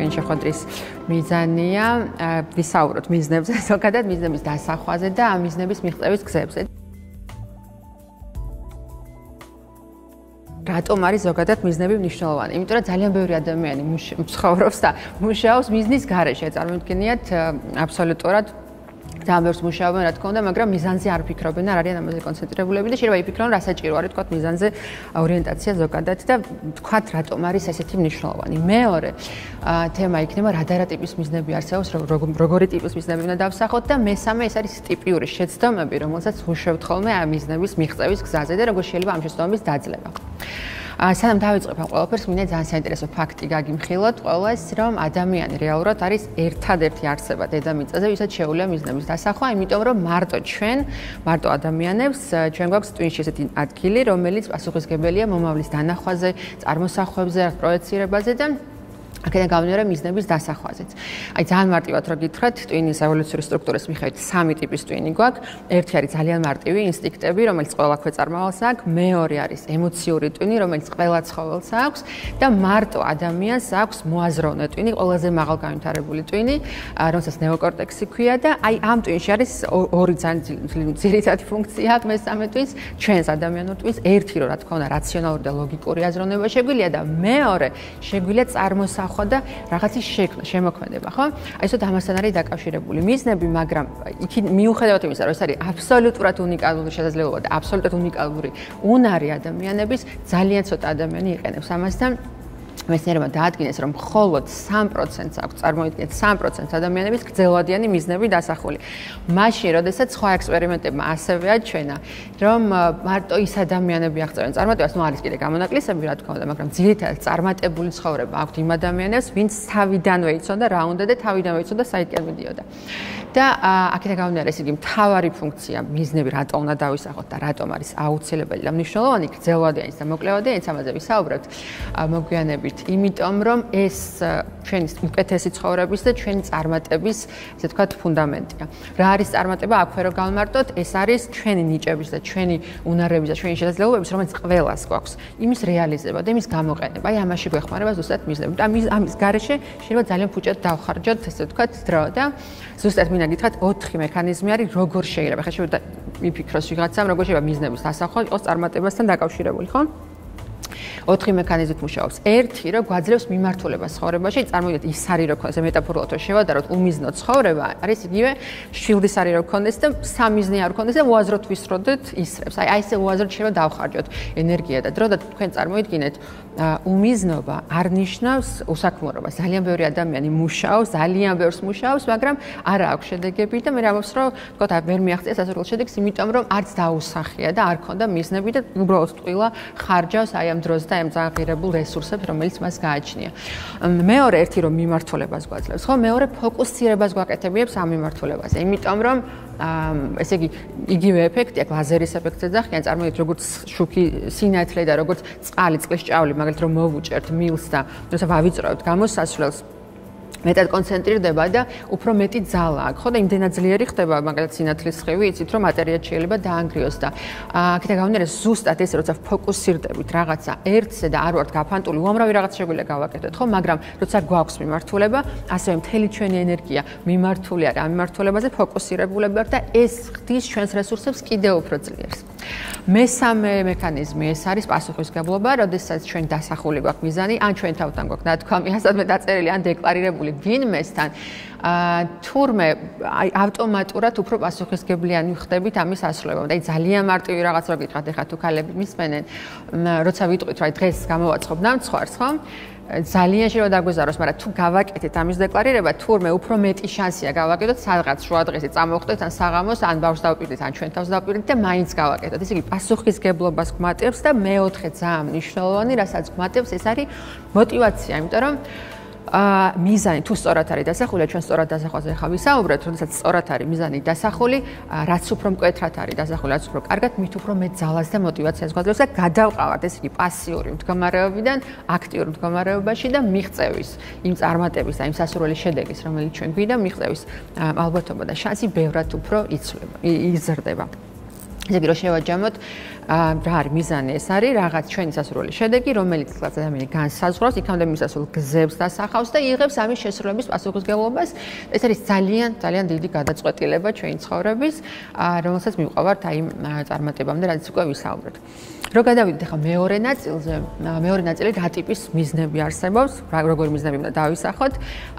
ჩვენი შეხვედრის მიზანია ვისაუბროთ მიზნებზე, ზოგადად მიზნების დასახვაზე და ამ მიზნების მიღწევის გზებზე. რატომ არის ზოგადად მიზნები მნიშვნელოვანი? იმიტომ რომ ძალიან ბევრი ადამიანი ცხოვრობს და მუშაობს მიზნის გარეშე. წარმოვიდგინიათ აბსოლუტურად ძალიან ბევრს მუშაობენ, რა თქმა უნდა, მაგრამ მიზანზე არ ფიქრობენ, არ არიან ამაზე კონცენტრირებულები და შეიძლება იფიქრონ, რა საჭირო არის თქვათ მიზანზე ორიენტაცია ზოგადად და თქვათ რატომ არის ესეთი მნიშვნელოვანი. მეორე თემა იქნება რა ტიპის მიზნები არსებობს, როგორი ტიპის მიზნები უნდა დავსახოთ და მესამე ეს არის ტიპიური შეცდომები, რომელსაც ვუშვებთ ხოლმე ამ მიზნების მიღწევის გზაზე და როგორ შეიძლება ამ შეცდომების დაძლევა. სანამ დავიწყებ ამ ყველაფერს, მინდა ძალიან საინტერესო ფაქტი გაგიმხილოთ ყველას, რომ ადამიანი რეალურად არის ერთადერთი არსება დედამიწაზე, ვისაც შეუძლია მიზნების დასახვა, იმიტომ რომ მარტო ადამიანებს ჩვენ გვაქვს ტვინში ესეთი ადგილი, რომელიც პასუხისმგებელია მომავლის დანახვაზე, წარმოსახვებზე, პროექცირებაზე და აქედან გამომდინარე მიზნების დასახვაზეც. აი ძალიან მარტივად რო გითხრათ, ტვინის ევოლუციური სტრუქტურის მიხედვით სამი ტიპის ტვინი გვაქვს. ერთი არის ძალიან მარტივი ინსტინქტები, რომელიც ყველა ქვეწარმავალს აქვს. მეორე არის ემოციური ტვინი, რომელიც ყველა ცხოველს აქვს და მარტო ადამიანს აქვს მოაზროვნე ტვინი, ყველაზე მაღალ განვითარებული ტვინი, რომელსაც ნეოკორტექსი ქვია და აი ამ ტვინში არის ორი ძალიან ძირითადი ფუნქცია აქვს მესამე ტვინს, ჩვენს ადამიანურ ტვინს. ერთი რო რა თქმა უნდა რაციონალური და ლოგიკური აზროვნება შეგვიძლია და მეორე შეგვიძლია წარმოსახვა და რაღაცის შექმნა, შემოქმედება, ხო? აი ესოთ ამასთან არის დაკავშირებული მიზნები, მაგრამ იქ მიუხედავად იმისა, რომ ეს არის აბსოლუტურად უნიკალური შესაძლებლობა და აბსოლუტურად უნიკალური უნარი ადამიანების, ძალიან ცოტა ადამიანი იყენებს ამას და მეცნიერებმა დაადგინეს, რომ მხოლოდ 3%-ს აქვს, წარმოიდგინეთ 3%-ს ადამიანების გრძელვადიანი მიზნები დასახული. მაშინ, როდესაც სხვა ექსპერიმენტებმა ასევე აჩვენა, რომ მარტო ის ადამიანები აღწევენ წარმატებას, არის კიდე გამონაკლისები, რა თქმა უნდა, მაგრამ ძირითადად წარმატებული ცხოვრება აქვს იმ ადამიანებს, ვინც თავიდანვე იცოდა რა უნდა და თავიდანვე იცოდა საიდკენ მიდიოდა. და აქედან გამომდინარე, ეს იგი მთავარი ფუნქცია მიზნები რატომ უნდა დავისახოთ და რატომ არის აუცილებელი და მნიშვნელოვანი გრძელვადიანის და მოკლევადიანის ამაზე ვისაუბრებთ მოგვიანებით. იმიტომ რომ ეს ჩვენი უკეთესი ცხოვრების და ჩვენი წარმატების, ესე ვთქვათ, ფუნდამენტია. რა არის წარმატება? აქვე რომ გავმარტოთ, ეს არის ჩვენი ნიჭების და ჩვენი უნარების და ჩვენი შესაძლებლობების, რომელიც ყველას გვაქვს, იმის რეალიზება და იმის გამოყენება. აი ამაში გვეხმარება ზუსტად მიზნები. და ამის გარეშე შეიძლება ძალიან ფუჭად დავხარჯოთ, ესე ვთქვათ, დრო და ზუსტად მინდა გითხრათ, 4 მექანიზმი არის, როგორ შეიძლება. ხა შეიძლება მიფიქროს ვიღაცამ, როგორ შეიძლება მიზნების დასახვა იყოს წარმატებასთან დაკავშირებული, ხო? 4 მექანიზმით მუშაობს. ერთი, რომ გვაძლევს მიმართულებას ცხოვრებაში, წარმოვიდგინეთ, ის არის რო ქონდეს, მეტაფორულად რო შევადაროთ, უმიზნო ცხოვრება არის იგივე შვილდის არის რო ქონდეს და სამიზნე არ ქონდეს და უაზროდ ვისროდეთ ისრებს. აი ესე უაზროდ შეიძლება დავხარჯოთ ენერგია და დრო და თქვენ წარმოვიდგინეთ, უმიზნობა არ ნიშნავს უსაქმურობას. ძალიან ბევრი ადამიანი მუშაობს, ძალიან ბევრს მუშაობს, მაგრამ არ აქვს შედეგები და მე ამბობს, რომ თქო, ვერ მიაღწია სასურველ შედეგს, იმიტომ რომ არც დაუსახია და არ ქონდა მიზნები და უბრალოდ ტყილა ხარჯავს აი ამ დროს და ამ ზაღირებულ რესურსებს, რომელიც მას გააჩნია. მეორე ერთი რომ მიმართულებას გვაძლევს, ხო? მეორე ფოკუსირებას გვაკეთებიებს ამ მიმართულებაზე. იმიტომ რომ ესე იგი იგივე ეფექტი აქვს ლაზერის ეფექტზე და ხიან წარმოიდგინეთ როგორც შუქი სინათლე და როგორც წყალი წყლის ჭავლი, მაგალითად რომ მოვუჭერთ მილს და როცა ვავიწროებთ გამოსასვლელს მეტად კონცენტრირდება და უფრო მეტი ძალა აქვს, ხო და იმდენად ძლიერი ხდება მაგალითად სინათლის სხივი, იცით რომ მატერია შეიძლება დაანგრიოს და აქედან გამომდინარე ზუსტად ესე როცა ფოკუსირდებით რაღაცა ერთზე და არ ვართ გაფანტული, უამრავი რაღაც შეგვიძლია გავაკეთოთ, ხო, მაგრამ როცა გვაქვს მიმართულება, ასევე მთელი ჩვენი ენერგია მიმართული არის ამ მიმართულებაზე, ფოკუსირებულები ვართ და ეს ხდის ჩვენს რესურსებს კიდევ უფრო ძლიერს. მესამე მექანიზმი ეს არის პასუხისმგებლობა, როდესაც ჩვენ დასახული გვაქვს მიზანი, ან ჩვენ თავთან გვაქვს ნათქვამი, ასადმე დაწერილი, ან დეკლარირებული ვინმესთან, თურმე ავტომატურად უფრო პასუხისმგებლიანი ხდებით ამის ასრულებამ. და ძალიან მარტივი რაღაც რო გითხრათ, ეხლა თუ ქალები მისმენენ, როცა ვიტყვით, რა დღეს გამოვაცხობ ნამცხვარს, ხო? ძალიან შეიძლება დაგვეზაროს, მაგრამ თუ გავაკეთეთ ამის დეკლარირება, თურმე უფრო მეტი შანსია გავაკეთოთ სადღაც შუა დღეზე წამოვხდეთ, ან საღამოს, ან ბავშვს დავპირდით, ან ჩვენ თავს დავპირდით და მაინც გავაკეთოთ. ესე იგი, პასუხისმგებლობას გვმატებს და მეოთხე ძალიან მნიშვნელოვანი, რასაც გვმატებს, ეს არის მოტივაცია, იმიტომ რომ მიზანი თუ სწორად არის დასახული, ჩვენ სწორად დასახვაზე ახლა ვისაუბრეთ, როდესაც სწორად არის მიზანი დასახული, რაც უფრო მკვეთრად არის დასახული, რაც უფრო კარგად, მით უფრო მეტ ძალას და მოტივაციას გვაძლევს და გადავყავართ, ესე იგი, პასიური მდგომარეობიდან აქტიურ მდგომარეობაში და მიღწევის, იმ წარმატების და იმ სასურველი შედეგის, რომელიც ჩვენ გვინდა, მიღწევის ალბათობა და შანსი ბევრად უფრო იზრდება. ესე იგი, რომ შევაჯამოთ, რა არის მიზანი, ეს არის რაღაც ჩვენი სასურველი შედეგი, რომელიც ადამიანი განსაზღვრავს, იქამდე მისასვლელ გზებს დასახავს და იღებს ამის შესრულების პასუხისმგებლობას. ეს არის ძალიან დიდი გადაწყვეტილება ჩვენი ცხოვრების, რომელსაც მივყავართ აი წარმატებამდე, რაც უკვე ვისაუბრეთ. რო გადავიდეთ ახლა მეორე ნაწილზე, მეორე ნაწილი რა ტიპის მიზნები არსებობს, როგორი მიზნები უნდა დავისახოთ.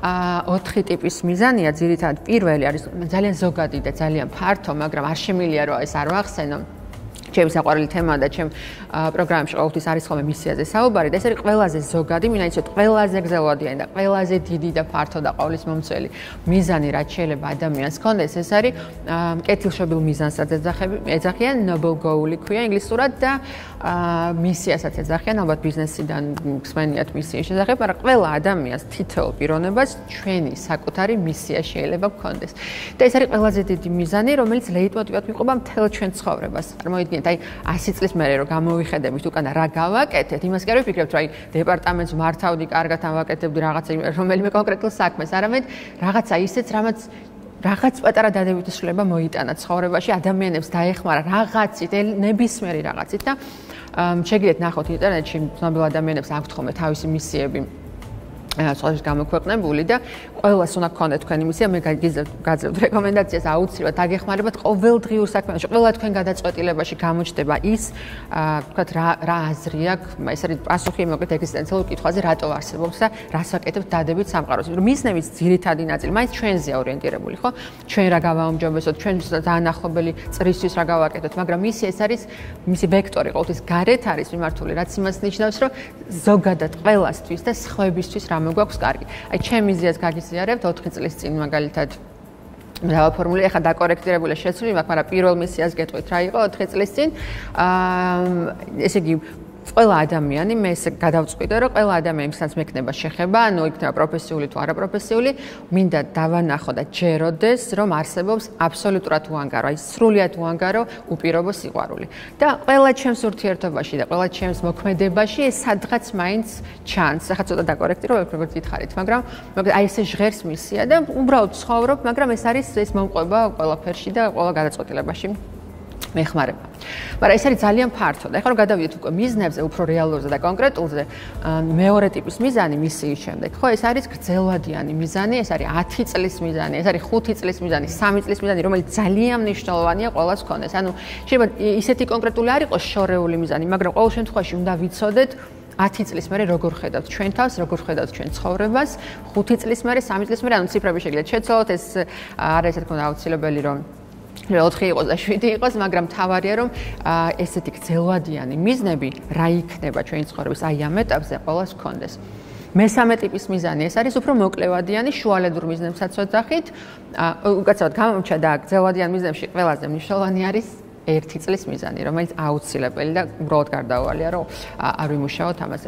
4 ტიპის მიზანია, ძირითადად პირველი არის ძალიან ზოგადი და ძალიან ფართო, მაგრამ არ შემიძლია რომ ეს არ ვახსენო. ჩემი საყვარელი თემაა და ჩემ პროგრამებში ყოველთვის არის ხოლმე მისიაზე საუბარი და ეს არის ყველაზე ზოგადი, მინაიცოთ ყველაზე გრძელვადიანი და ყველაზე დიდი და ფართო და ყოვლის მომცველი მიზანი, რაც შეიძლება ადამიანს ჰქონდეს, ეს არის კეთილშობილ მიზანსაც ეძახიან, noble goal-ი ქვია ინგლისურად და მისიასაც ეძახიან, ალბათ ბიზნესიდან გსმენიათ მისიის შესახებ, მაგრამ ყველა ადამიანს თითოეულ პიროვნებას ჩვენი საკუთარი მისია შეიძლება გქონდეს. და ეს არის ყველაზე დიდი მიზანი, რომელიც ლეიტმოტივად მიყვება მთელ ჩვენ ცხოვრებას. წარმოიდგინეთ, აი 100 წლის მერე რომ გამოვიხედებით უკანა რა გავაკეთეთ, იმას კი არ ვიფიქრებთ, რომ აი დეპარტამენტს მართავდი, კარგად ამვაკეთებდი რაღაცა რომელიმე კონკრეტულ საქმეს, არამედ რაღაცა ისეც, რამაც რაღაც პატარა დადებითი ცვლილება მოიტანა ცხოვრებაში, ადამიანებს დაეხმარა რაღაცით, ნებისმიერი რაღაცით და შეგიძლიათ ნახოთ ინტერნეტში ცნობილ ადამიანებს აქვთ ხოლმე თავისი მისიები სხვადასხვა გამოქვეყნებული და ყველას უნდა გქონდეთ თქვენი მისია, მე გაძლევთ რეკომენდაციას აუცილებლად დაგეხმარებათ ყოველდღიურ საქმეში, ყველა თქვენ გადაწყვეტილებაში გამოჩნდება ის, თქვათ რა აზრი აქვს, ეს არის პასუხი მოგეთ ეგზისტენციალურ კითხვაზე, რატო არსებობს და რას ვაკეთებთ დადებით სამყაროს. მიზნების ძირითადი ნაწილი მაინც ჩვენზეა ორიენტირებული, ხო? ჩვენ რა გავაუმჯობესოთ, ჩვენ დაანახობელი წრისთვის რა გავაკეთოთ, მაგრამ მისი ეს არის მისი ვექტორი ყოველთვის გარეთ არის მიმართული, რაც იმას ნიშნავს, რომ ზოგადად ყველასთვის და სხვებისთვის რა მოგვაქვს კარგი. აი ჩემ მიზიას გაგიზიარებთ 4 წლის წინ მაგალითად დავაფორმულე, ახლა დაკორექტირებული შეცვლილი მაქვს, მაგრამ პირველ მისიას გეტყვით რა იყო 4 წლის წინ. ესე იგი ყველა ადამიანი, მე ესე გადავწყვიტე, რომ ყველა ადამიანსაც მექნება შეხება, ანუ იქნება პროფესიული თუ არაპროფესიული, მინდა დავანახო და ჯეროდეს, რომ არსებობს აბსოლუტურად უანგარო, აი სრულიად უანგარო უპირობო სიყვარული. და ყველა ჩემს ურთიერთობაში და ყველა ჩემს მოქმედებაში ეს სადღაც მაინც ჩანს. ახლა ცოტა დაკორექტირებ, როგორც გითხარით, მაგრამ აი ესე ჟღერს მისია და უბრალოდ ცხოვრობ, მაგრამ ეს არის ეს მომყვება ყველაფერში და ყველა გადაწყვეტილებაში. მეხმარება. მაგრამ ეს არის ძალიან ფართო და ახლა რომ გადავიდეთ უკვე მიზნებზე, უფრო რეალურზე და კონკრეტულზე, მეორე ტიპის მიზანი მისიის შემდეგ, ხო, ეს არის გრძელვადიანი მიზანი, ეს არის 10 წლის მიზანი, ეს არის 5 წლის მიზანი, 3 წლის მიზანი, რომელიც ძალიან მნიშვნელოვანია ყველას ჰქონდეს. ანუ შეიძლება ისეთი კონკრეტული არ იყოს შორეული მიზანი, მაგრამ ყოველ შემთხვევაში უნდა ვიცოდეთ 10 წლის მერე როგორ ხედავთ ჩვენ თავს, როგორ ხედავთ ჩვენ ცხოვრებას, 5 წლის მერე, 3 წლის მერე, ანუ ციფრები შეგიძლიათ შეცვალოთ, ეს არ არის თქო აუცილებელი რომ 4 იყოს და 7 იყოს, მაგრამ თავარია რომ ესეთი გრძელვადიანი მიზნები რა იქნება ჩვენი ცხოვრების აი ამ ეტაპზე ყველას გქონდეს. მესამე ტიპის მიზანი ეს არის უფრო მოკლევადიანი, შუალედურ მიზნებსაც ვეძახით. უკაცრავად გამომჩა და გრძელვადიან მიზნებში ყველაზე მნიშვნელოვანი არის 1 წლის მიზანი, რომელიც აუცილებელი და უბრალოდ გარდაუვალია, რომ არ ვიმუშაოთ ამაზე.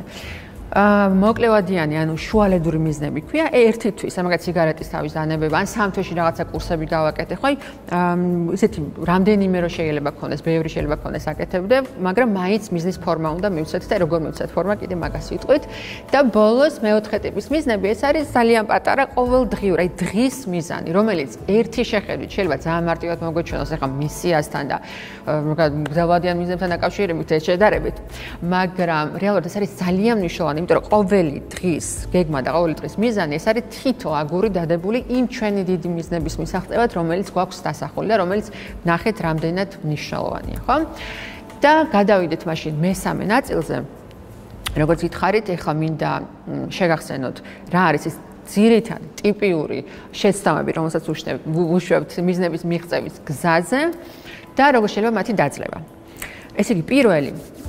მოკლევადიანი, ანუ შუალედური მიზნები ქვია, ერთი თვის, მაგალითად სიგარეტის თავის დანებება, ან 3 თვეში რაღაცა კურსები გავაკეთე, ხო? ისეთი რამდენიმე რო შეიძლება გქონდეს, ბევრი შეიძლება გქონდეს აკეთებდე, მაგრამ მაინც მიზნის ფორმა უნდა მივცეთ და როგორ მივცეთ ფორმა, კიდე მაგას ვიტყვით. და ბოლოს მეოთხე ტიპის მიზნები, ეს არის ძალიან პატარა ყოველდღიური, აი დღის მიზანი, რომელიც ერთი შეხედვით შეიძლება ძალიან მარტივად მოგვეჩვენოს ახლა მისიასთან და გრძელვადიან მიზნებთან დაკავშირებით შედარებით, მაგრამ რეალურად ეს არის ძალიან მნიშვნელოვანი, იმიტომ რომ ყოველი დღის გეგმა და ყოველი დღის მიზანი ეს არის თითო აგური დადებული იმ ჩვენი დიდი მიზნების მისაღწევად, რომელიც გვაქვს დასახული და რომელიც ნახეთ რამდენად მნიშვნელოვანია, ხო? და გადავიდეთ მაშინ მესამე ნაწილზე. როგორც გითხარით, ეხლა მინდა შეგახსენოთ რა არის ეს ძირითადი ტიპიური შეცდომები, რომელსაც უშვებთ მიზნების მიღწევის გზაზე და როგორ შეიძლება მათი დაძლევა. ესე იგი, პირველი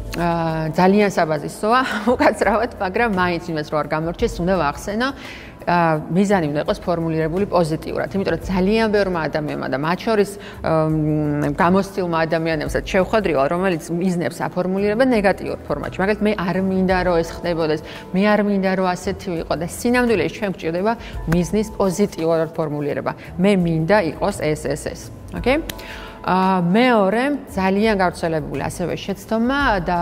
ძალიან საბაზისოა, უკაცრავად, მაგრამ მაინც იმას რო არ გამორჩეს, უნდა ვახსენო, მიზანი უნდა იყოს ფორმულირებული პოზიტიურად, იმიტომ რომ ძალიან ბევრმა ადამიანმა და მათ შორის გამოცდილმა ადამიანებსაც შევხვედრივ, რომელიც მიზნებს აფორმულირებენ ნეგატიურ ფორმატში. მაგალითად, მე არ მინდა რომ ეს ხდებოდეს, მე არ მინდა რომ ასეთი ვიყო და სინამდვილეში ჩვენ გვჭირდება მიზნის პოზიტიურად ფორმულირება. მე მინდა იყოს ეს. ოკეი? მეორე ძალიან გავრცელებული ასევე შეცდომა და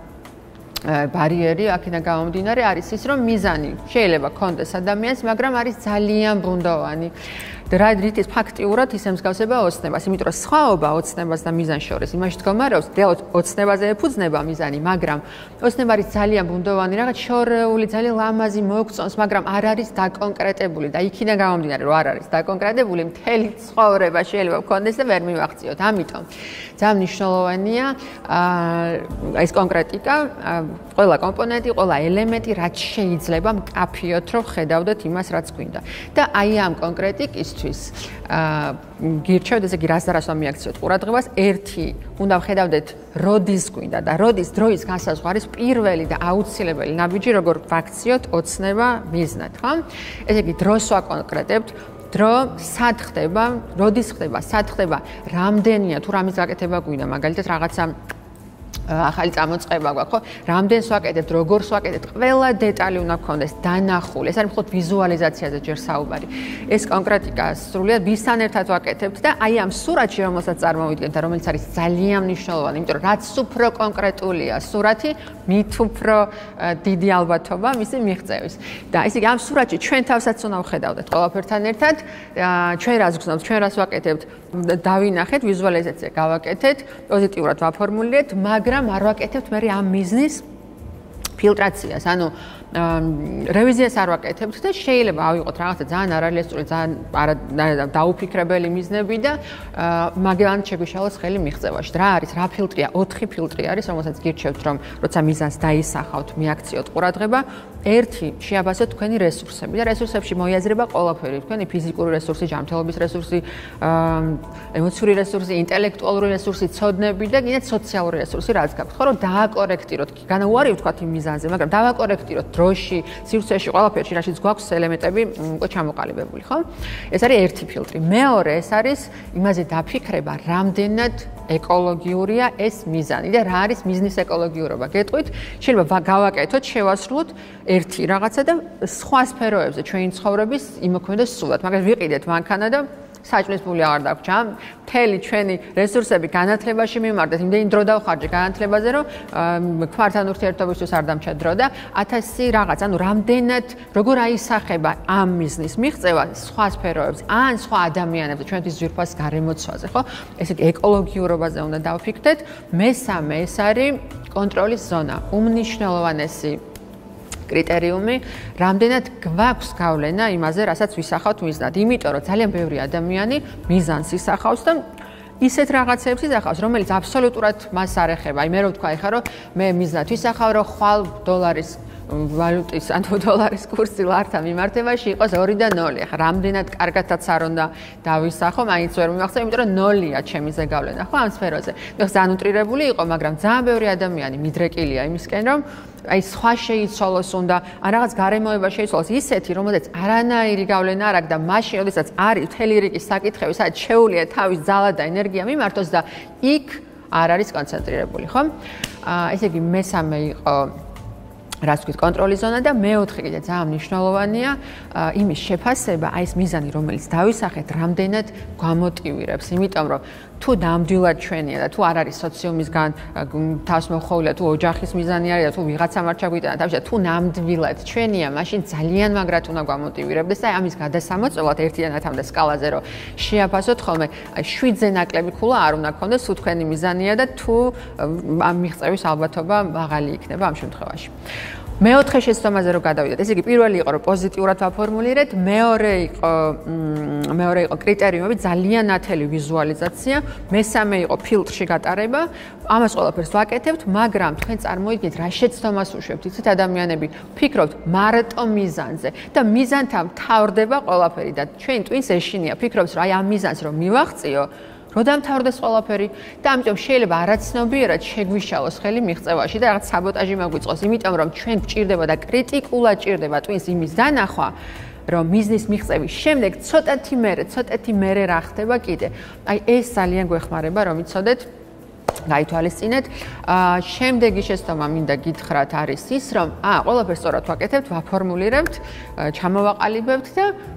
ბარიერი აქედან გამომდინარე არის ის, რომ მიზანი შეიძლება გქონდეს ადამიანს, მაგრამ არის ძალიან ბუნდოვანი რითის ფაქტიურად ის ემსგავსება ოცნებას, იმიტომ რომ სხვაობა ოცნებას და მიზანს შორის იმაში დგომარეობს, ოცნებაზე ეფუძნება მიზანი, მაგრამ ოცნება არის ძალიან ბუნდოვანი რაღაც შორეული, ძალიან ლამაზი მოგწონს, მაგრამ არ არის დაკონკრეტებული და იქიდან გამომდინარე, რომ არ არის დაკონკრეტებული, მთელი ცხოვრება შეიძლება გქონდეს და ვერ მივაღწიოთ. ამიტომ ძალიან მნიშვნელოვანია ეს კონკრეტიკა, ყველა კომპონენტი, ყველა ელემენტი, რაც შეიძლება მკაფიოთ, რომ ხედავდეთ იმას, რაც გვინდა. და აი ამ კონკრეტიკისთვის გირჩევთ, ესე იგი, რას და რას მიაქციოთ ყურადღებას. ერთი, უნდა ვხედავდეთ, როდის გვინდა და როდის დროის განსაზღვრის პირველი და აუცილებელი ნაბიჯი, როგორ ვაქციოთ ოცნება მიზნად, ხო? ესე იგი, დროს ვაკონკრეტებთ, დრო სად ხდება, როდის ხდება, სად ხდება, რამდენია თუ რამის გაკეთება გვინდა, მაგალითად რაღაცა ახალი წამოწყება გვაქვს, ხო? რამდენს ვაკეთებთ, როგორს ვაკეთებთ, ყველა დეტალი უნდა გქონდეს დანახული. ეს არის მხოლოდ ვიზუალიზაციაზე ჯერ საუბარი. ეს კონკრეტიკა სრულიად ვისთან ერთად ვაკეთებთ და აი ამ სურათში, რომელსაც წარმოვიდგენთ და რომელიც არის ძალიან მნიშვნელოვანი, იმიტომ რომ რაც უფრო კონკრეტულია სურათი, მით უფრო დიდი ალბათობა მისი მიღწევის. და ესე იგი ამ სურათში ჩვენ თავსაც უნდა ვხედავდეთ ყველაფერთან ერთად, ჩვენ რას გრძნობთ, ჩვენ რას ვაკეთებთ, დავინახეთ, ვიზუალიზაცია გავაკეთეთ, პოზიტიურად ვაფორმულირეთ, მაგრამ არ ვაკეთებთ მე ამ მიზნის ფილტრაციას, ანუ რევიზიას არ ვაკეთებთ და შეიძლება ავიღოთ რაღაცა ძალიან არარეალისტური, ძალიან დაუფიქრებელი მიზნები და მაგალითად შეგვიშალოს ხელი მიღწევაში. რა არის, რა ფილტრია? 4 ფილტრი არის, რომელსაც გირჩევთ, რომ როცა მიზანს დაისახავთ, მიაქციოთ ყურადღება. ერთი, შეაფასოთ თქვენი რესურსები და რესურსებში მოიაზრება ყველაფერი, თქვენი ფიზიკური რესურსი, ჯანმრთელობის რესურსი, ემოციური რესურსი, ინტელექტუალური რესურსი, ცოდნები და კიდე სოციალური რესურსი, რაც გაქვთ, ხო, რომ დააკორექტიროთ, განაუარი ვთქვათ იმ მიზანზე, მაგრამ დავაკორექტიროთ დროში, სივრცეში, ყველაფერში, რაშიც გვაქვს ელემენტები უკვე ჩამოყალიბებული, ხო? ეს არის ერთი ფილტრი. მეორე, ეს არის იმაზე დაფიქრება, რამდენად ეკოლოგიურია ეს მიზანი და რა არის მიზნის ეკოლოგიურობა. გეტყვით, შეიძლება გავაკეთოთ, შევასრულოთ ერთი რაღაცა და სხვა სფეროებზე ჩვენი ცხოვრების იმოქმედოს სრულად. მაგალითად, ვიყიდეთ მანქანა და საჭმლის ფული აღარ დაგვრჩა. მთელი ჩვენი რესურსები განათლებაში მიმარდეთ, იმდენი დრო დავხარჯე განათლებაზე, რომ ქმართან ურთიერთობისთვის არ დამჭა დრო და 1000 რაღაც, ანუ რამდენად როგორ აისახება ამ მიზნის მიღწევა სხვა სფეროებზე, ან სხვა ადამიანებზე, ჩვენთვის ძვირფას გარემოცვაზე, ხო? ესე იგი, ეკოლოგიურობაზე უნდა დავფიქრდეთ. მესამე, ეს არის კონტროლის ზონა. უმნიშვნელოვანესი კრიტერიუმი, რამდენად გვაქვს გავლენა იმაზე, რასაც ვისახავთ მიზნად. იმიტომ რომ ძალიან ბევრი ადამიანი მიზანს ისახავს და ისეთ რაღაცებს ისახავს, რომელიც აბსოლუტურად მას არ ეხება. აი მე რო ვთქვა ეხლა, რომ მე მიზნად ვისახავ, რომ ხვალ დოლარის ვალუტის ან დოლარის კურსი ლართან მიმართებაში იყოს 2 და 0. ახლა რამდენად კარგადაც არ უნდა დავისახო, მაინც ვერ მიმახსოვს, იმიტომ რომ 0-ია ჩემი ზეგავლენა, ხო, ამ სფეროზე. მე ძალიან უტრირებული იყო, მაგრამ ძალიან ბევრი ადამიანი მიდრეკილია იმისკენ, რომ აი სხვა შეიცვალოს უნდა, ან რაღაც გარემოება შეიცვალოს ისეთი, რომელზეც არანაირი გავლენა არ აქვს და მაშინ, როდესაც არის მთელი რიგი საკითხები, სადაც შეუძლია თავის ძალა და ენერგია მიმართოს და იქ არ არის კონცენტრირებული, ხო? ესე იგი, მესამე იყო რაც ვთქვით, კონტროლის ზონა და მეოთხე კიდე ძალიან მნიშვნელოვანია იმის შეფასება, აი ეს მიზანი, რომელიც დავისახეთ, რამდენად გვამოტივირებს, იმიტომ რომ თუ ნამდვილად ჩვენია და თუ არ არის სოციუმისგან თავს მოხოვლია, თუ ოჯახის მიზანი არის და თუ ვიღაცამ არ ჩაგვიტანა თავში, თუ ნამდვილად ჩვენია, მაშინ ძალიან მაგრად უნდა გვამოტივირებდეს და ამის გადასამოწმებლად ერთიდან 10-მდე სკალაზე რომ შეაფასოთ ხოლმე 7-ზე ნაკლები ქულა არ უნდა გქონდეს, თუ თქვენი მიზანია და თუ ამ მიღწევის ალბათობა მაღალი იქნება ამ შემთხვევაში. მეოთხე შეცდომაზე რომ გადავიდეთ, ესე იგი პირველი იყო რომ პოზიტიურად ვაფორმულირეთ, მეორე იყო კრიტერიუმები, ძალიან ნათელი ვიზუალიზაცია, მესამე იყო ფილტრში გატარება, ამას ყველაფერს ვაკეთებთ, მაგრამ თქვენ წარმოიდგინეთ რა შეცდომას უშვებთ, იცით ადამიანები ფიქრობთ მარტო მიზანზე და მიზანთან მთავრდება ყველაფერი და ჩვენ ტვინს ეშინია, ფიქრობს რომ აი ამ მიზანს რომ მივაღწიო რო დამთავრდეს ყველაფერი და ამიტომ შეიძლება არაცნობიერად შეგვიშალოს ხელი მიღწევაში და რაღაც საბოტაჟი მაგვიწყოს, იმიტომ რომ ჩვენ გვჭირდება და კრიტიკულად ჭირდება ტვინს იმის დანახვა, რომ მიზნის მიღწევის შემდეგ ცოტათი მერე რა ხდება კიდე. აი ეს ძალიან გვეხმარება, რომ იცოდეთ გაითვალისწინეთ. შემდეგი შეცდომა მინდა გითხრათ არის ის, რომ ყველაფერს სწორად ვაკეთებთ, ვაფორმულირებთ, ჩამოვაყალიბებთ და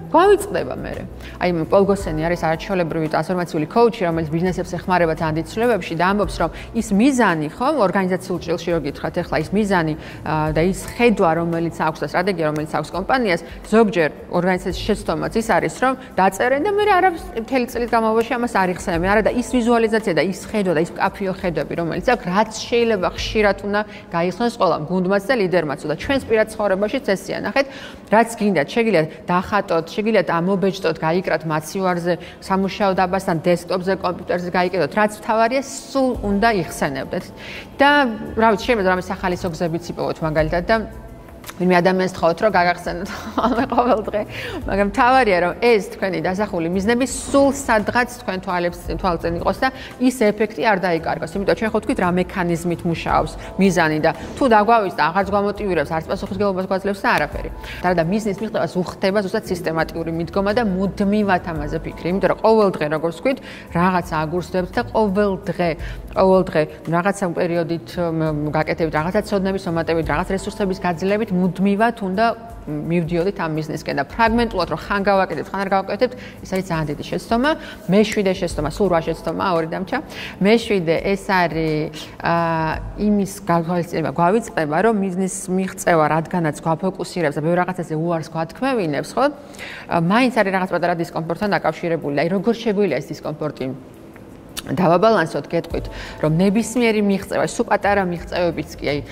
გვავიწყდება მე. აი პოლგოსენი არის არაჩვეულებრივი ტრანსფორმაციული ქოუჩი, რომელიც ბიზნესებს ეხმარება ძალიან დიდ ცვლილებებში და ამბობს, რომ ის მიზანი, ხო, ორგანიზაციულ ჭრილში რო გითხრათ, ახლა ის მიზანი და ის ხედვა, რომელიც აქვს და სტრატეგია, რომელიც აქვს კომპანიას, ზოგჯერ ორგანიზაციის შეცდომაც ის არის, რომ დაწერენ და მე არავის მთელი წლის განმავლობაში ამას არ იხსენებენ. არა და ის ვიზუალიზაცია და ის ხედვა და ის კაფიო ხედვები, რომელიც აქვს, რაც შეიძლება ხშირად უნდა გაიხსნას ყველამ, გუნდმაც და ლიდერმაც და ჩვენს პირად ცხოვრებაშიც ესეა. ნახეთ, რაც გინდათ, შეგიძლიათ დახატოთ, შეგიძლიათ ამობეჭდოთ, გაიკრათ მაცივარზე, სამუშაო დაბასთან, დესკტოპზე, კომპიუტერზე გაიკეთოთ, რაც მთავარია, სულ უნდა იხსენებდეთ. და რა ვიცი, შეიძლება რამე სახალისო გზებიც იპოვოთ მაგალითად და ვინმე ადამიანს თხოვთ, რომ გაგახსენოთ ხოლმე ყოველ დღე, მაგრამ მთავარია, რომ ეს თქვენი დასახული მიზნები სულ სადღაც თქვენ თვალწინ იყოს და ის ეფექტი არ დაიკარგოს. იმიტომ ჩვენ ხო ვთქვით რა მექანიზმით მუშაობს მიზანი და თუ დაგვავის და აღარც გამოტივირებს, არც პასუხისმგებლობას გვაძლევს და არაფერი. და მიზნის მიღწევას უხდება ზუსტად სისტემატიური მიდგომა და მუდმივად ამაზე ფიქრი. იმიტომ რომ ყოველ დღე როგორც ვთქვით, რაღაცა აგურსდებთ და ყოველ დღე რაღაცა პერიოდით გაკეთებით, რაღაცა ცოდნების მომატებით, რაღაც რესურსების გაძლევით მუდმივად უნდა მივდიოდით ამ მიზნისკენ და ფრაგმენტულად რომ ხან გავაკეთებთ, ხან არ გავაკეთებთ, ეს არის ძალიან დიდი შეცდომა. მე-7 შეცდომა, სულ 8 შეცდომა, 2 დამჭა. მე-7 ეს არის იმის გაგვალისწინება გვავიწყდება, რომ მიზნის მიღწევა რადგანაც გვაფოკუსირებს და ბევრ რაღაცაზე უარს გვათქმევინებს, ხო? მაინც არის რაღაც პატარა დისკომფორტთან დაკავშირებული. აი როგორ შეგვიძლია ეს დისკომფორტი დავაბალანსოთ, გეტყვით, რომ ნებისმიერი მიღწევა, სულ პატარა მიღწევებიც კი აი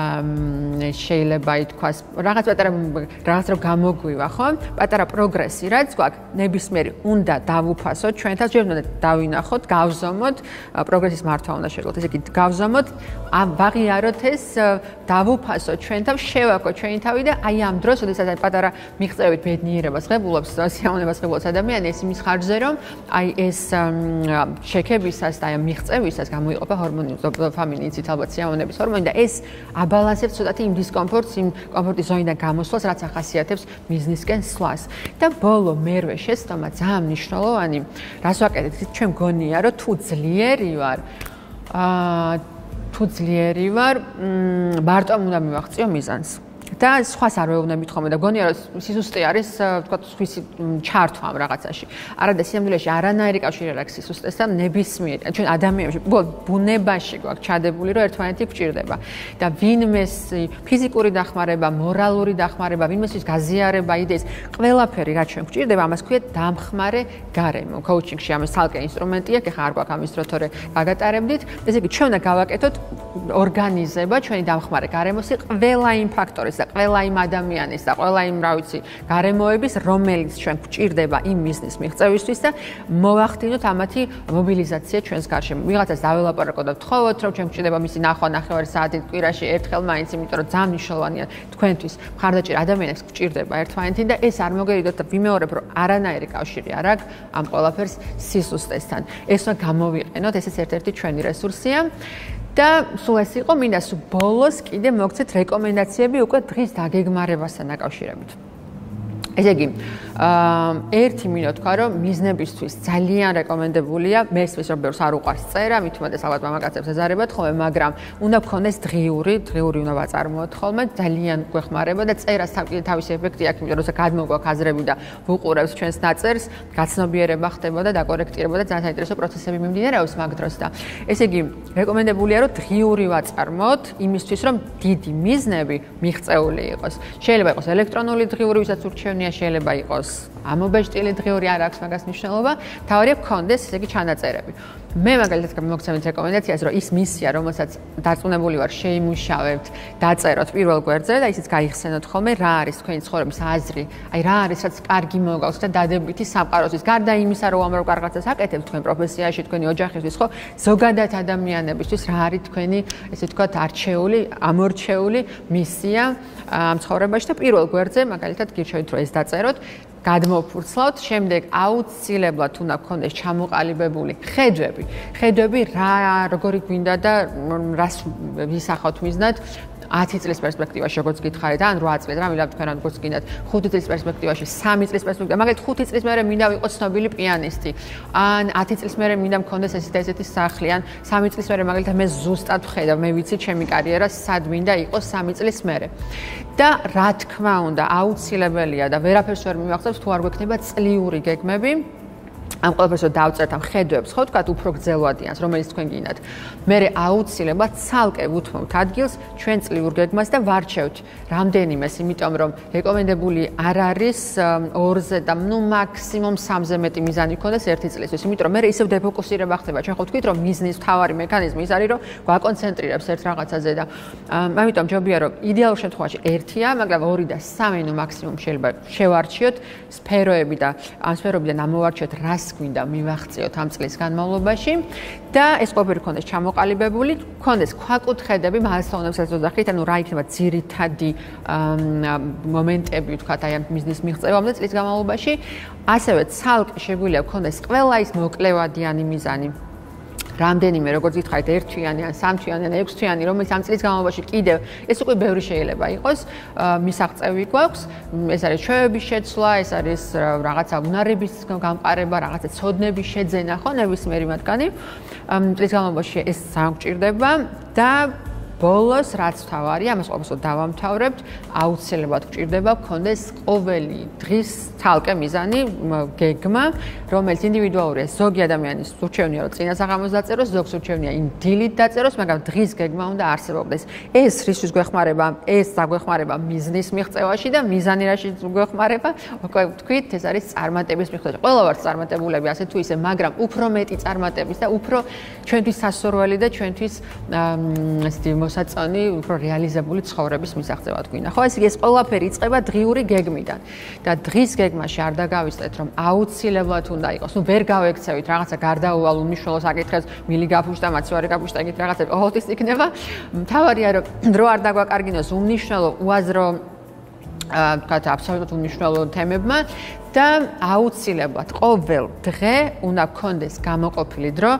შეიძლება ითქვას, რაღაც რო გამოგვივა, ხო? პატარა პროგრესი, რაც გვაქვს, ნებისმიერი უნდა დავუფასოთ, ჩვენთან ჯერ უნდა დავინახოთ, გავზომოთ, პროგრესის მართვა უნდა შეძლოთ. ესე იგი, გავზომოთ, ვაღიაროთ ეს, დავუფასოთ ჩვენთან, შევაქოთ ჩვენი თავი და აი ამ დროს, როდესაც აი პატარა მიღწევებით ბედნიერებას ღებულობს, სიამოვნებას ღებულობს ადამიანი, ეს იმის ხარჯზე, რომ აი ეს შეკებისას და აი მიღწევისას გამოიყოფა ჰორმონი, დოფამინიც, ალბათ სიამოვნების ჰორმონი და ეს აბალანსებს ცოტათი იმ დისკომფორტს, იმ კომფორტის ზონიდან გამოსვლას, რაც ახასიათებს მიზნისკენ სვლას. და ბოლო მერვე შეცდომა ძალიან მნიშვნელოვანი, რას ვაკეთებთ, ჩვენ გონია, რომ თუ ძლიერი ვარ, მარტო უნდა მივაღწიო მიზანს. და სხვას არ ვეუბნებით ხოლმე და გონია რომ სიზუსტე არის თქვათ სხვისი ჩართვა ამ რაღაცაში. არა და სიამოვნებაში არანაირი კავშირი არ აქვს სიზუსტესთან ნებისმიერ ჩვენ ადამიანებში ბუნებაში გვაქვს ჩადებული რომ ერთმანეთი გვჭირდება და ვინმეს ფიზიკური დახმარება, მორალური დახმარება, ვინმესთვის გაზიარება, იდეის, ყველაფერი რაც ჩვენ გვჭირდება, ამას ქვია დამხმარე გარემო. ქოუჩინგში ამას თალკე ინსტრუმენტია, ეხლა არ გვაქვს ამის დროთორე გაგატარებდით. ესე იგი ჩვენ უნდა გავაკეთოთ ორგანიზება ჩვენი დამხმარე გარემოსი ყველა იმ ფაქტორის და ყველა იმ ადამიანის და ყველა იმ, რა ვიცი, გარემოების, რომელიც ჩვენ გვჭირდება იმ მიზნის მიღწევისთვის და მოვახდინოთ ამათი მობილიზაცია ჩვენს გარშემო. ვიღაცას დაველაპარაკოთ და ვთხოვოთ, რომ ჩვენ გვჭირდება მისი ნახევარი საათი კვირაში ერთხელ მაინც, იმიტომ რომ ძალიან მნიშვნელოვანია თქვენთვის მხარდაჭერა ადამიანებს გვჭირდება ერთმანეთი და ეს არ მოგერიდოთ და ვიმეორებ, რომ არანაირი კავშირი არ აქვს ამ ყველაფერს სიზუსტესთან. ეს უნდა გამოვიყენოთ, ესეც ერთ-ერთი ჩვენი რესურსია. და სულ ეს იყო, მინდა სულ ბოლოს კიდე მოგცეთ რეკომენდაციები უკვე დღის დაგეგმარებასთან დაკავშირებით. ესე იგი, ერთი მინდა თქვა, რომ მიზნებისთვის ძალიან რეკომენდებულია, მესმის რომ ბევრს არ უყვარს წერა, მით უმეტეს ალბათ მამაკაცებს ეზარებათ ხოლმე, მაგრამ უნდა გქონდეს დღიური უნდა ვაწარმოოთ ხოლმე, ძალიან გვეხმარება და წერას თავისი ეფექტი აქვს, იმიტომ რომ როცა გადმოგვაქვს აზრები და ვუყურებთ ჩვენს ნაწერს, გაცნობიერება ხდება და დაკორექტირება და ძალიან საინტერესო პროცესები მიმდინარეობს მაგ დროს და ესე იგი, რეკომენდებულია, რომ დღიური ვაწარმოოთ იმისთვის, რომ დიდი მიზნები მიღწეული იყოს. შეიძლება იყოს ელექტრონული დღიური, ვისაც ურჩევნია, შეიძლება იყოს ამობეჭდილი დღიური, არ აქვს მაგას მნიშვნელობა, თავარია გქონდეს ესე იგი ჩანაწერები. მე მაგალითად მოგცემთ რეკომენდაციას, რომ ის მისია, რომელსაც დარწმუნებული ვარ, შეიმუშავებთ, დაწეროთ პირველ გვერდზე და ისიც გაიხსენოთ ხოლმე, რა არის თქვენი ცხოვრების აზრი, აი რა არის, რაც კარგი მოგაქვს და დადებითი სამყაროსთვის. გარდა იმისა, რომ უამრავ კარგაცას აკეთებთ თქვენ პროფესიაში, თქვენი ოჯახისთვის, ხო, ზოგადად ადამიანებისთვის რა არის თქვენი, ესე ვთქვათ, ამორჩეული მისია ამ ცხოვრებაში და პირველ გვერდზე მაგალითად გირჩევით, რომ ეს დაწეროთ. გადმოვფურცლავთ, შემდეგ აუცილებლად უნდა გქონდეს ჩამოყალიბებული ხედვები, როგორი გვინდა და რას ვისახავთ მიზნად. 10 წლის პერსპექტივაში როგორც გითხარით, ან 8 წლის, რამე თქვენ როგორც გინდათ, 5 წლის პერსპექტივაში, 3 წლის პერსპექტივაში, მაგალითად 5 წლის მერე მინდა ვიყო ცნობილი პიანისტი, ან 10 წლის მერე მინდა მქონდეს ესეთი სახლი, ან 3 წლის მერე მაგალითად მე ზუსტად ვხედავ, მე ვიცი ჩემი კარიერა სად მინდა იყოს 3 წლის მერე. და რა თქმა უნდა, აუცილებელია და ვერაფერს ვერ მივახსოვს თუ არ გვექნება წლიური გეგმები. ამ ყველაფერს რომ დავწერთ ამ ხედვებს, ხო თქვათ, უფრო გრძელვადიანს, რომელიც თქვენ გინდათ. მე აუცილებლად ცალკე ვუთმობთ ადგილს ჩვენ წლიურ გეგმას და ვარჩევთ რამდენიმეს, იმიტომ რომ რეკომენდებული არ არის 2-ზე და მაქსიმუმ 3-ზე მეტი მიზანი გქონდეს ერთი წლისთვის, იმიტომ რომ მე ისევ დეფოკუსირება ხდება. ჩვენ ხო ვთქვით, რომ მიზნის მთავარი მექანიზმი ის არის, რომ გვაკონცენტრირებს ერთ რაღაცაზე და ამიტომ ჯობია რომ იდეალურ შემთხვევაში 1-ია, მაგრამ 2 და 3 მაქსიმუმ შეიძლება შევარჩიოთ სფეროები და ამ სფეროებიდან ამოვარჩიოთ რას გვინდა მივახციოთ ამ წლის განმავლობაში და ეს ყველაფერი ქონდეს ჩამოყალიბებული, ქონდეს ქვაკუთხედები, მილსტოუნებსაც ვძახით, ანუ რა იქნება ძირითადი მომენტები, ვთქვათ, აი ამ მიზნის მიღწევამდე წლის განმავლობაში, ასევე ცალკე შეგვიძლია ქონდეს ყველა ის მოკლევადიანი მიზანი. რამდენიმე, როგორც გითხარით, 1-თვიანი ან 3-თვიანი ან 6-თვიანი, რომელიც ამ წლის განმავლობაში კიდევ ეს უკვე ბევრი შეიძლება იყოს, მისაღწევი გვაქვს. ეს არის ჩვევების შეცვლა, ეს არის რაღაცა უნარების გამყარება, რაღაცა ცოდნების შეძენა, ხო, ნებისმიერი მათგანი. წლის განმავლობაში ეს სამგჭირდება და ბოლოს რაც თავარია, ამას ყოველთვის დავამთავრებთ, აუცილებლად გვჭირდება გქონდეს ყოველი დღის ცალკე მიზანი, გეგმა, რომელიც ინდივიდუალურია. ზოგი ადამიანის ურჩევნია, რომ წინა საღამოს დაწეროს, ზოგს ურჩევნია იმ დილით დაწეროს, მაგრამ დღის გეგმა უნდა არსებობდეს. ეს რისთვის გვეხმარება? ეს დაგვეხმარება მიზნის მიღწევაში და მიზანი რაში გვეხმარება? უკვე ვთქვით, ეს არის წარმატების მიღწევაში. ყველა ვართ წარმატებულები, ასე თუ ისე, მაგრამ უფრო მეტი წარმატების და უფრო ჩვენთვის სასურველი და ჩვენთვის მოსაწონი, უფრო რეალიზებული ცხოვრების მისაღწევად გვინდა. ხო, ეს ყველაფერი იწყება დღიური გეგმიდან. და დღის გეგმაში არ დაგავიწყდეთ, რომ აუცილებლად უნდა იყოს. ვერ გავექცევით რაღაცა გარდაუვალ უმნიშვნელო საკითხებს, მილი გაფუშტა, მაცივარი გაფუშტა, ეგეთ რაღაცა ყოველთვის იქნება. მთავარია, რომ დრო არ დაგვაკარგინოს უმნიშვნელო, უაზრო, ვთქვათ, აბსოლუტურად უმნიშვნელო თემებმა და აუცილებლად ყოველ დღე უნდა გქონდეს გამოყოფილი დრო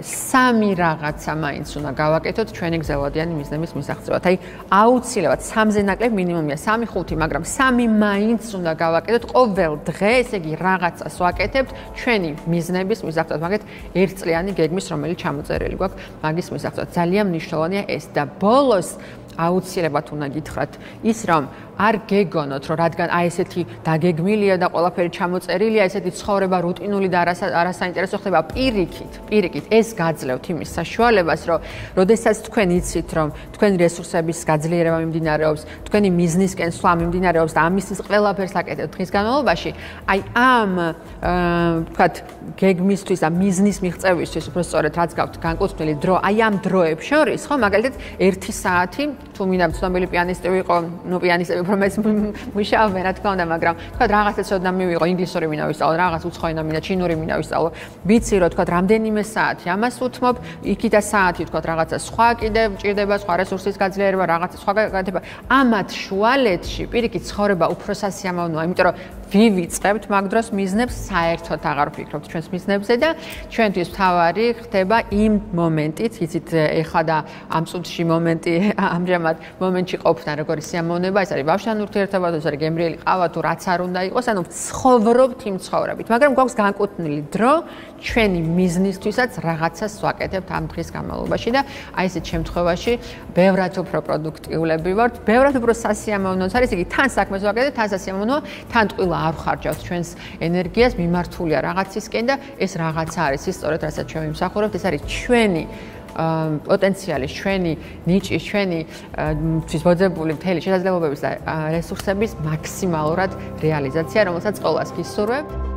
3 რაღაცა მაინც უნდა გავაკეთოთ ჩვენი გრძელვადიანი მიზნების მისაღწევად. აი აუცილებლად 3-ზე ნაკლები მინიმუმია 3-5, მაგრამ 3 მაინც უნდა გავაკეთოთ ყოველ დღე, ესე იგი რაღაცას ვაკეთებთ ჩვენი მიზნების მისაღწევად, მაგეთ ერთწლიანი გეგმის, რომელიც ჩამოწერილი გვაქვს მაგის მისაღწევად. ძალიან მნიშვნელოვანია ეს და ბოლოს აუცილებლად უნდა გითხრათ ის, რომ არ გეგონოთ, რომ რადგან აი ესეთი დაგეგმილია და ყველაფერი ჩამოწერილია, ესეთი ცხოვრება რუტინული და არასაინტერესო ხდება, პირიქით ეს გაძლევთ იმის საშუალებას, რომ როდესაც თქვენ იცით, რომ თქვენი რესურსების გაძლიერება მიმდინარეობს, თქვენი მიზნისკენ სვლა მიმდინარეობს და ამისთვის ყველაფერს აკეთებთ დღის განმავლობაში, აი ამ ვთქვათ, გეგმისთვის და მიზნის მიღწევისთვის, უფრო სწორედ რაც გაქვთ განკუთვნილი დრო, აი ამ დროებს შორის, ხო, მაგალითად 1 საათი, თუ მინდა ცნობილი პიანისტი ვიყო, ნუ პიანისტები რომელიც მუშაობენ, რა თქმა უნდა, მაგრამ თქვა რაღაცა ცოდნა მივიღო, ინგლისური მინდა ვისწავლო, რაღაც უცხო ენა მინდა, ჩინური მინდა ვისწავლო. ვიცი რომ თქვა რამდენიმე საათი ამას უთმობ, იქით და საათი თქვა რაღაცა სხვა კიდევ მჭირდება, სხვა რესურსის გაძლიერება, რაღაცა სხვა გაკეთება. ამათ შუალედში პირიქით ცხოვრება უფრო სასიამოვნოა, იმიტომ რომ ვივიწყებთ მაგ დროს მიზნებს, საერთოდ აღარ ვფიქრობთ ჩვენს მიზნებზე და ჩვენთვის მთავარი ხდება იმ მომენტით, იცით ეხლა და ამ წუთში მომენტი ამჟამად მომენტში ყოფნა როგორი სიამოვნება, ეს არის ბავშვთან ურთიერთობა, ეს არის გემრიელი ყავა თუ რაც არ უნდა იყოს, ანუ ცხოვრობთ იმ ცხოვრებით, მაგრამ გვაქვს განკუთვნილი დრო ჩვენი მიზნისთვისაც რაღაცას ვაკეთებთ ამ დღის განმავლობაში და აი ესეთ შემთხვევაში ბევრად უფრო პროდუქტიულები ვართ, ბევრად უფრო სასიამოვნოა არის, იგი თან საქმეს ვაკეთებთ, თან სასიამოვნოა, თან ტყუილა არ ვხარჯავთ ჩვენს ენერგიას, მიმართულია რაღაცისკენ და ეს რაღაცა არის ის სწორედ რასაც ჩვენ ვიმსახურებთ, ეს არის ჩვენი პოტენციალის, ჩვენი ნიჭის, ჩვენი მოძებული მთელი შესაძლებლობების და რესურსების მაქსიმალურად რეალიზაცია, რომელსაც ყველას გისურვებთ.